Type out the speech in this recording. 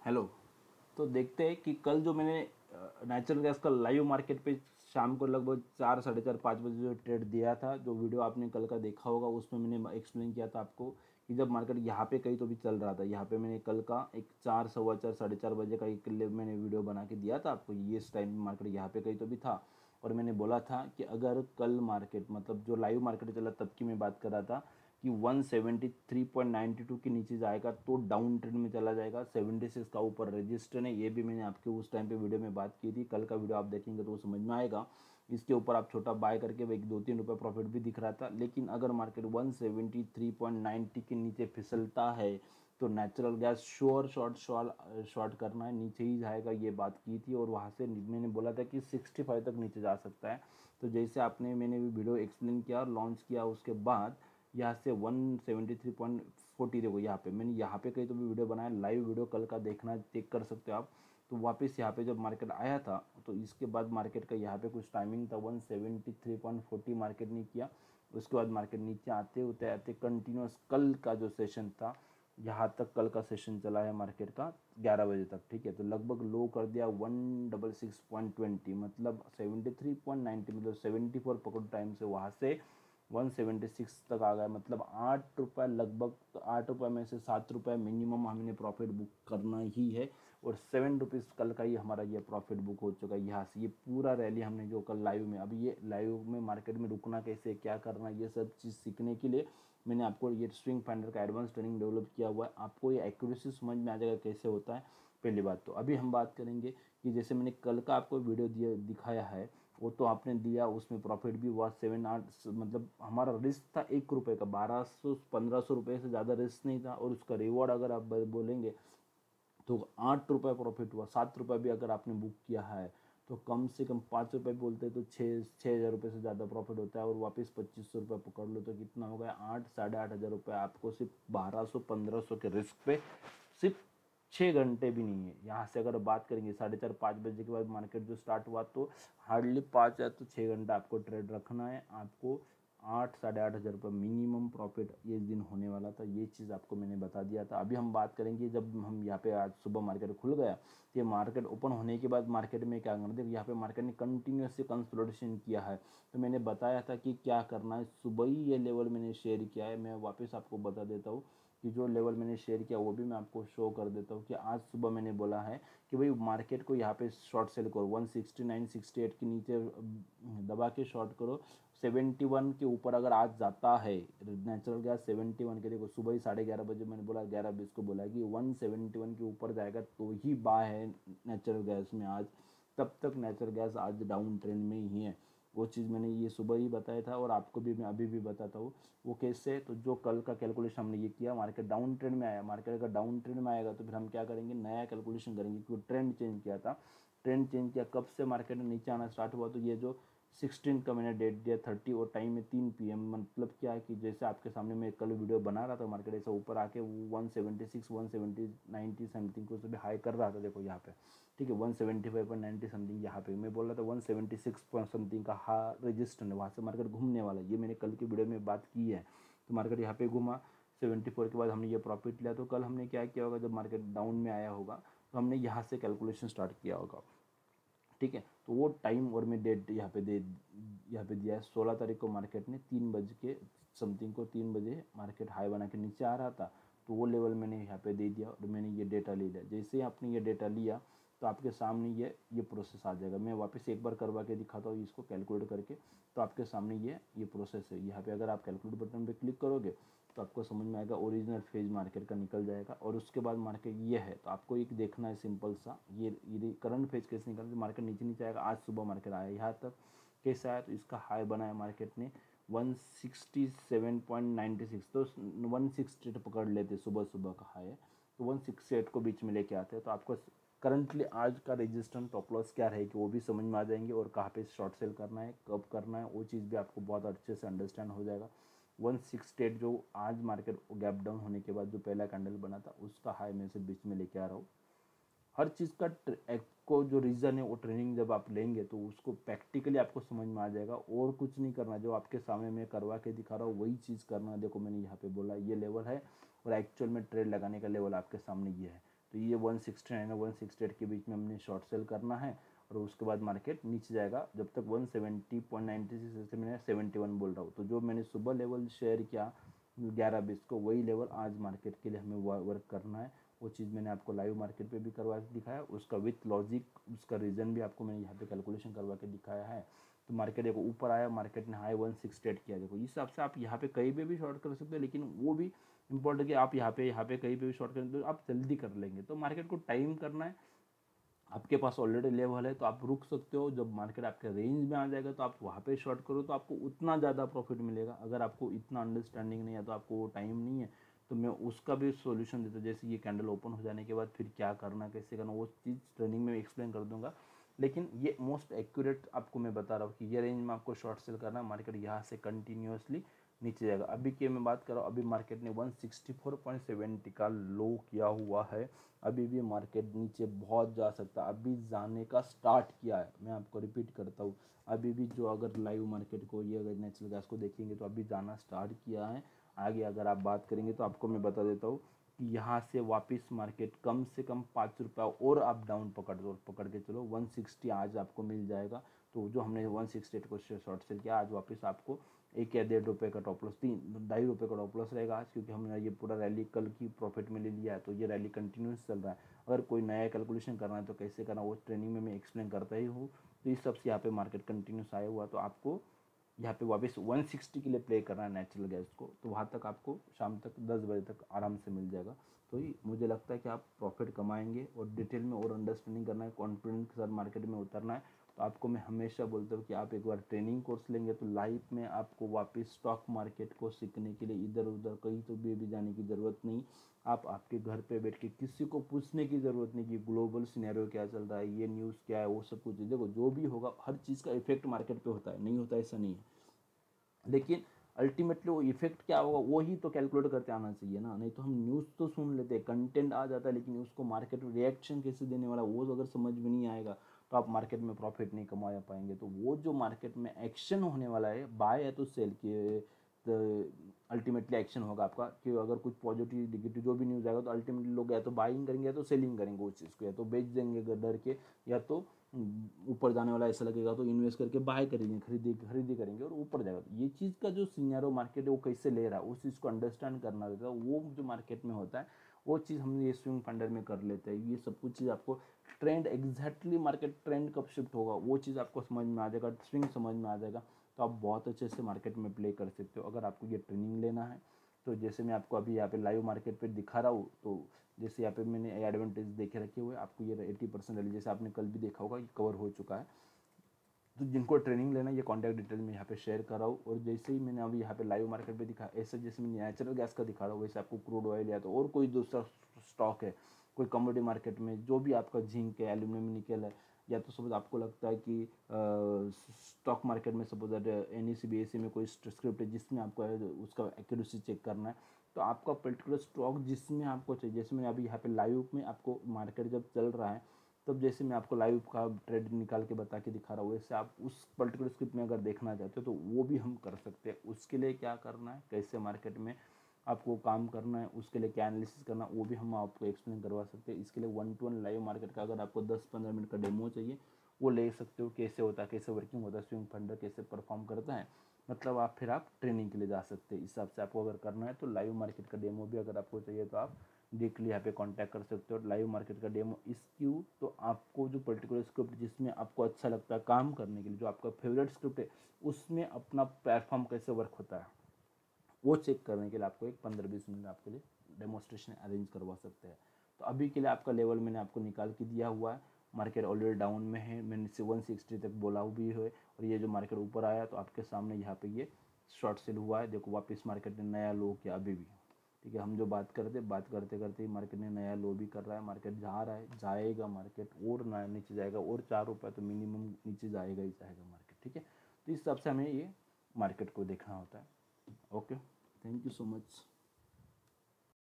Hello. तो देखते हैं कि कल जो मैंने नेचुरल गैस का लाइव मार्केट पे शाम को लगभग 4 साढ़े 4 5 बजे जो ट्रेड दिया था, जो वीडियो आपने कल का देखा होगा उसमें मैंने एक्सप्लेन किया था आपको कि जब मार्केट यहाँ पे कहीं तो भी चल रहा था, यहाँ पे मैंने कल का एक 4 सवा 4 साढ़े 4 बजे का एक मैंने वीडियो बना के दिया था आपको। ये इस टाइम मार्केट यहाँ पे कहीं तो भी था और मैंने बोला था कि अगर कल मार्केट मतलब जो लाइव मार्केट चला तब की मैं बात कर रहा था कि 173.92 के नीचे जाएगा तो डाउन ट्रेंड में चला जाएगा। 76 का ऊपर रजिस्टर है, ये भी मैंने आपके उस टाइम पे वीडियो में बात की थी। कल का वीडियो आप देखेंगे तो वो समझ में आएगा। इसके ऊपर आप छोटा बाय करके एक 2-3 रुपये प्रॉफिट भी दिख रहा था। लेकिन अगर मार्केट 173.90 के नीचे फिसलता है तो नेचुरल गैस श्योर शॉर्ट करना है, नीचे ही जाएगा, ये बात की थी। और वहाँ से मैंने बोला था कि 65 तक नीचे जा सकता है। तो जैसे आपने मैंने भी वीडियो एक्सप्लेन किया और लॉन्च किया, उसके बाद यहाँ से 173.40 देखो यहाँ पे मैंने यहाँ पे कहीं तो भी वीडियो बनाया, लाइव वीडियो कल का देखना चेक कर सकते हो आप। तो वापस यहाँ पे जब मार्केट आया था तो इसके बाद मार्केट का यहाँ पे कुछ टाइमिंग था 173.40 मार्केट ने किया। उसके बाद मार्केट नीचे आते होते आते कंटिन्यूस कल का जो सेशन था यहाँ तक, कल का सेशन चला है मार्केट का 11 बजे तक, ठीक है। तो लगभग लो कर दिया 166.20 मतलब 73.90 मतलब 74 पकड़ो टाइम से वहाँ से 176 तक आ गया। मतलब 8 रुपये लगभग, तो 8 रुपये में से 7 रुपये मिनिमम हमने प्रॉफिट बुक करना ही है। और 7 रुपीज़ कल का ही हमारा ये प्रॉफिट बुक हो चुका है। यहाँ से ये पूरा रैली हमने जो कल लाइव में, अभी ये लाइव में मार्केट में रुकना कैसे, क्या करना, ये सब चीज़ सीखने के लिए मैंने आपको ये स्विंग फाइंडर का एडवांस ट्रेनिंग डेवलप किया हुआ है। आपको ये एक्यूरेसी समझ में आ जाएगा कैसे होता है। पहली बात तो अभी हम बात करेंगे कि जैसे मैंने कल का आपको वीडियो दिखाया है वो तो आपने दिया, उसमें प्रॉफिट भी हुआ 7-8, मतलब हमारा रिस्क था 1 रुपये का, 1200-1500 रुपये से ज़्यादा रिस्क नहीं था। और उसका रिवॉर्ड अगर आप बोलेंगे तो 8 रुपये प्रॉफिट हुआ। 7 रुपये भी अगर आपने बुक किया है तो कम से कम 5 रुपये बोलते तो 6,000 रुपये से ज़्यादा प्रॉफिट होता है। और वापस 2500 रुपये पकड़ लो तो कितना हो गया, 8-8,500 रुपये आपको सिर्फ 1200-1500 के रिस्क पे, सिर्फ 6 घंटे भी नहीं है। यहाँ से अगर बात करेंगे 4:30-5 बजे के बाद मार्केट जो स्टार्ट हुआ तो हार्डली 5 या तो 6 घंटा आपको ट्रेड रखना है। आपको 8-8,500 रुपये मिनिमम प्रॉफिट ये दिन होने वाला था, ये चीज़ आपको मैंने बता दिया था। अभी हम बात करेंगे जब हम यहाँ पे आज सुबह मार्केट खुल गया, तो ये मार्केट ओपन होने के बाद मार्केट में क्या करना, देखो यहाँ पे मार्केट ने कंटिन्यूसली कंसोलिडेशन किया है। तो मैंने बताया था कि क्या करना है, सुबह ही ये लेवल मैंने शेयर किया है। मैं वापस आपको बता देता हूँ कि जो लेवल मैंने शेयर किया वो भी मैं आपको शो कर देता हूँ कि आज सुबह मैंने बोला है कि भाई मार्केट को यहाँ पे शॉर्ट सेल करो, 169-68 के नीचे दबा के शॉर्ट करो। 71 के ऊपर अगर आज जाता है नेचुरल गैस 71 के, देखो सुबह ही 11:30 बजे मैंने बोला, 11:20 को बोला कि 171 के ऊपर जाएगा तो ही बाय है नेचुरल गैस में आज। तब तक नेचुरल गैस आज डाउन ट्रेंड में ही है। वो चीज़ मैंने ये सुबह ही बताया था और आपको भी मैं अभी भी बताता हूँ वो कैसे। तो जो कल का कैलकुलेशन हमने ये किया, मार्केट डाउन ट्रेंड में आया, मार्केट अगर डाउन ट्रेंड में आएगा तो फिर हम क्या करेंगे, नया कैलकुलेशन करेंगे क्योंकि ट्रेंड चेंज किया था। ट्रेंड चेंज किया कब से मार्केट में नीचे आना स्टार्ट हुआ, तो ये जो 16 का मैंने डेट दिया 30 और टाइम में 3 PM, मतलब क्या है कि जैसे आपके सामने मैं कल वीडियो बना रहा था मार्केट ऐसा ऊपर आके 176 170 90 समथिंग को भी हाई कर रहा था, देखो यहाँ पे, ठीक है 175.90 समथिंग। यहाँ पे मैं बोल रहा था 176 समथिंग का हा रजिस्टर है, वहाँ से मार्केट घूमने वाला है, ये मैंने कल की वीडियो में बात की है। तो मार्केट यहाँ पे घूमा 74 के बाद हमने ये प्रॉफिट लिया। तो कल हमने क्या किया होगा, जब मार्केट डाउन में आया होगा तो हमने यहाँ से कैलकुलेशन स्टार्ट किया होगा, ठीक है। तो वो टाइम और मैं डेट यहाँ पे दिया है 16 तारीख को। मार्केट ने 3 बज के समथिंग को, 3 बजे मार्केट हाई बना के नीचे आ रहा था, तो वो लेवल मैंने यहाँ पे दे दिया और मैंने ये डेटा ले लिया। जैसे ही आपने ये डेटा लिया तो आपके सामने ये प्रोसेस आ जाएगा। मैं वापस एक बार करवा के दिखाता हूँ इसको कैलकुलेट करके, तो आपके सामने ये प्रोसेस है। यहाँ पे अगर आप कैलकुलेट बटन पे क्लिक करोगे तो आपको समझ में आएगा, ओरिजिनल फेज मार्केट का निकल जाएगा। और उसके बाद मार्केट ये है, तो आपको एक देखना है सिंपल सा, ये करंट फेज कैसे निकलता है। मार्केट नीचे नीचे आएगा, आज सुबह मार्केट आया यहाँ तक, कैसा आया, तो इसका हाई बनाया मार्केट ने 167.96, तो 168 पकड़ लेते, सुबह सुबह का हाई है तो 168 को बीच में लेके आते हैं। तो आपको करंटली आज का रेजिस्टेंस टॉप लॉस क्या रहेगी वो भी समझ में आ जाएंगे, और कहाँ पे शॉर्ट सेल करना है, कब करना है, वो चीज़ भी आपको बहुत अच्छे से अंडरस्टैंड हो जाएगा। 168 जो आज मार्केट गैप डाउन होने के बाद जो पहला कैंडल बना था उसका हाई में से बीच में लेके आ रहा हूँ। हर चीज़ का को जो रीज़न है वो ट्रेनिंग जब आप लेंगे तो उसको प्रैक्टिकली आपको समझ में आ जाएगा। और कुछ नहीं करना, जो आपके सामने मैं करवा के दिखा रहा हूँ वही चीज़ करना। देखो मैंने यहाँ पे बोला ये लेवल है और एक्चुअल में ट्रेड लगाने का लेवल आपके सामने ये है। तो ये 169 और 168 के बीच में हमने शॉर्ट सेल करना है और उसके बाद मार्केट नीचे जाएगा जब तक 170.96 से मैंने 71 बोल रहा हूँ। तो जो मैंने सुबह लेवल शेयर किया 11-20 को, वही लेवल आज मार्केट के लिए हमें वर्क करना है। वो चीज़ मैंने आपको लाइव मार्केट पे भी करवा के दिखाया, उसका विथ लॉजिक उसका रीज़न भी आपको मैंने यहाँ पे कैलकुलेशन करवा के दिखाया है। तो मार्केट देखो ऊपर आया, मार्केट ने हाई 168 किया, देखो इस हिसाब से आप यहाँ पे कहीं पे भी शॉर्ट कर सकते हो, लेकिन वो भी इंपॉर्टेंट कि आप यहाँ पे कहीं पे भी शॉर्ट करें तो आप जल्दी कर लेंगे। तो मार्केट को टाइम करना है, आपके पास ऑलरेडी लेवल है तो आप रुक सकते हो, जब मार्केट आपके रेंज में आ जाएगा तो आप वहाँ पे शॉर्ट करो तो आपको उतना ज़्यादा प्रॉफिट मिलेगा। अगर आपको इतना अंडरस्टैंडिंग नहीं है तो आपको वो टाइम नहीं है तो मैं उसका भी सॉल्यूशन देता हूँ, जैसे ये कैंडल ओपन हो जाने के बाद फिर क्या करना कैसे करना वो चीज़ ट्रेनिंग में एक्सप्लेन कर दूंगा। लेकिन ये मोस्ट एक्यूरेट आपको मैं बता रहा हूँ कि ये रेंज में आपको शॉर्ट सेल करना है, मार्केट यहाँ से कंटिन्यूसली नीचे जाएगा। अभी की मैं बात कर रहा हूँ, अभी मार्केट ने 164.70 का लो किया हुआ है, अभी भी मार्केट नीचे बहुत जा सकता है, अभी जाने का स्टार्ट किया है। मैं आपको रिपीट करता हूँ, अभी भी जो अगर लाइव मार्केट को ये अगर नेचुरल गैस को देखेंगे तो अभी जाना स्टार्ट किया है। आगे अगर आप बात करेंगे तो आपको मैं बता देता हूँ कि यहाँ से वापस मार्केट कम से कम 5 रुपया और आप डाउन पकड़ के चलो 160 आज आपको मिल जाएगा। तो जो हमने 168 को शॉर्ट सेल किया आज वापस आपको 1 या 1.5 रुपये का टॉप लॉस, 2.5 रुपये का टॉप लॉस रहेगा आज, क्योंकि हमने ये पूरा रैली कल की प्रॉफिट में ले लिया है। तो ये रैली कंटिन्यूस चल रहा है, अगर कोई नया कैलकुलेशन करना है तो कैसे करना वो ट्रेनिंग में मैं एक्सप्लेन करता ही हूँ। तो इस सबसे यहाँ पे मार्केट कंटिन्यूस आया हुआ तो आपको यहाँ पे वापस 160 के लिए प्ले करना है नेचुरल गैस को, तो वहाँ तक आपको शाम तक 10 बजे तक आराम से मिल जाएगा। तो ही मुझे लगता है कि आप प्रॉफिट कमाएंगे और डिटेल में और अंडरस्टैंडिंग करना है, कॉन्फिडेंस के साथ मार्केट में उतरना है। तो आपको मैं हमेशा बोलता हूँ कि आप एक बार ट्रेनिंग कोर्स लेंगे तो लाइफ में आपको वापस स्टॉक मार्केट को सीखने के लिए इधर उधर कहीं तो भी जाने की ज़रूरत नहीं। आप आपके घर पे बैठ के किसी को पूछने की ज़रूरत नहीं कि ग्लोबल सिनेरियो क्या चल रहा है, ये न्यूज़ क्या है, वो सब कुछ देखो जो भी होगा हर चीज़ का इफेक्ट मार्केट पे होता है, नहीं होता ऐसा नहीं है, लेकिन अल्टीमेटली वो इफेक्ट क्या होगा वो ही तो कैलकुलेट करते आना चाहिए ना। नहीं तो हम न्यूज़ तो सुन लेते हैं, कंटेंट आ जाता है, लेकिन उसको मार्केट में रिएक्शन कैसे देने वाला वो अगर समझ में नहीं आएगा तो आप मार्केट में प्रॉफिट नहीं कमा पाएंगे। तो वो जो मार्केट में एक्शन होने वाला है बाय है तो सेल के अल्टीमेटली एक्शन होगा आपका, कि अगर कुछ पॉजिटिव नेगेटिव जो भी न्यूज़ आएगा तो अल्टीमेटली लोग या तो बाइंग करेंगे या तो सेलिंग करेंगे उस चीज़ को, या तो बेच देंगे डर के, या तो ऊपर जाने वाला ऐसा लगेगा तो इन्वेस्ट करके बाय करेंगे, खरीदी करेंगे और ऊपर जाएगा। तो ये चीज़ का जो सिनेरियो मार्केट है वो कैसे ले रहा है उस चीज़ को अंडरस्टैंड करना रहता है, वो जो मार्केट में होता है वो चीज़ हम ये स्विंग फंडर में कर लेते हैं। ये सब कुछ चीज़ आपको ट्रेंड एग्जैक्टली मार्केट ट्रेंड कब शिफ्ट होगा वो चीज़ आपको समझ में आ जाएगा, स्विंग समझ में आ जाएगा, तो आप बहुत अच्छे से मार्केट में प्ले कर सकते हो। अगर आपको ये ट्रेनिंग लेना है तो जैसे मैं आपको अभी यहाँ पे लाइव मार्केट पे दिखा रहा हूँ, तो जैसे यहाँ पे मैंने एडवांटेज देखे रखे हुए आपको, ये 80% रैली जैसे आपने कल भी देखा होगा ये कवर हो चुका है। तो जिनको ट्रेनिंग लेना है ये कॉन्टैक्ट डिटेल में यहाँ पे शेयर कर रहा हूँ। और जैसे ही मैंने अभी यहाँ पे लाइव मार्केट पे दिखा, ऐसे जैसे मैं नेचुरल गैस का दिखा रहा हूँ वैसे आपको क्रूड ऑयल या तो और कोई दूसरा स्टॉक है, कोई कमोडिटी मार्केट में जो भी आपका जिंक है, एल्यूमिनियम, निकल है, या तो सपोज आपको लगता है कि स्टॉक मार्केट में सपोज NSE BSE में कोई स्क्रिप्ट है जिसमें आपको उसका एक्यूरेसी चेक करना है, तो आपका पर्टिकुलर स्टॉक जिसमें आपको चाहिए, जैसे मैंने अभी यहाँ पे लाइव में आपको मार्केट जब चल रहा है तब जैसे मैं आपको लाइव का ट्रेड निकाल के बता के दिखा रहा हूँ, वैसे आप उस पर्टिकुलर स्क्रिप्ट में अगर देखना चाहते हो तो वो भी हम कर सकते हैं। उसके लिए क्या करना है, कैसे मार्केट में आपको काम करना है, उसके लिए क्या एनालिसिस करना है वो भी हम आपको एक्सप्लेन करवा सकते हैं। इसके लिए 1-to-1 लाइव मार्केट का अगर आपको 10-15 मिनट का डेमो चाहिए वो ले सकते हो, कैसे होता है, कैसे वर्किंग होता है, स्विंग फंडर कैसे परफॉर्म करता है, मतलब आप फिर आप ट्रेनिंग के लिए जा सकते हैं। इस हिसाब से आपको अगर करना है तो लाइव मार्केट का डेमो भी अगर आपको चाहिए तो आप डायरेक्टली यहाँ पे कांटेक्ट कर सकते हो। लाइव मार्केट का डेमो क्यों, तो आपको जो पर्टिकुलर स्क्रिप्ट जिसमें आपको अच्छा लगता है काम करने के लिए, जो आपका फेवरेट स्क्रिप्ट है उसमें अपना प्लेटफॉर्म कैसे वर्क होता है वो चेक करने के लिए आपको एक 15-20 मिनट आपके लिए डेमोस्ट्रेशन अरेंज करवा सकते हैं। तो अभी के लिए आपका लेवल मैंने आपको निकाल के दिया हुआ है, मार्केट ऑलरेडी डाउन में है, मैंने 160 तक बोला भी है, और ये जो मार्केट ऊपर आया तो आपके सामने यहाँ पे ये शॉर्ट सेल हुआ है, देखो वापस मार्केट ने नया लो किया अभी भी, ठीक है। हम जो बात करते करते ही मार्केट ने नया लो भी कर रहा है, मार्केट जा रहा है, जाएगा मार्केट और नीचे जाएगा और 4 रुपये तो मिनिमम नीचे जाएगा ही जाएगा मार्केट, ठीक है। तो इस हिसाब से हमें ये मार्केट को देखना होता है। Okay, thank you so much.